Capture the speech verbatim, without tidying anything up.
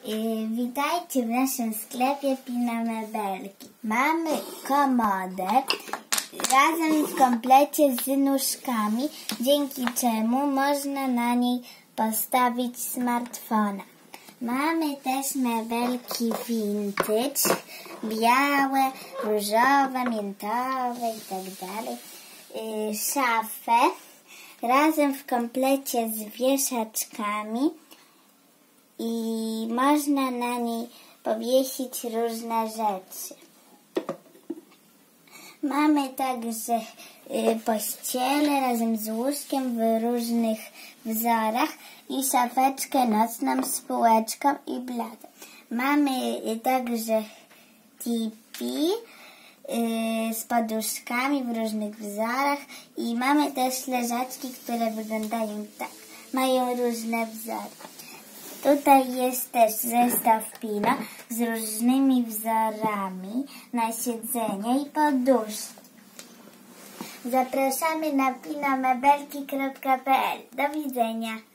Yy, witajcie w naszym sklepie Pina Mebelki. Mamy komodę razem w komplecie z nóżkami, dzięki czemu można na niej postawić smartfona. Mamy też mebelki vintage, białe, różowe, miętowe itd. Yy, szafę razem w komplecie z wieszaczkami i można na niej powiesić różne rzeczy. Mamy także y, pościele razem z łóżkiem w różnych wzorach i szafeczkę nocną z półeczką i bladem. Mamy y, także tipi y, z poduszkami w różnych wzorach i mamy też leżaczki, które wyglądają tak. Mają różne wzory. Tutaj jest też zestaw Pina z różnymi wzorami na siedzenie i poduszki. Zapraszamy na pina mebelki kropka p l. Do widzenia.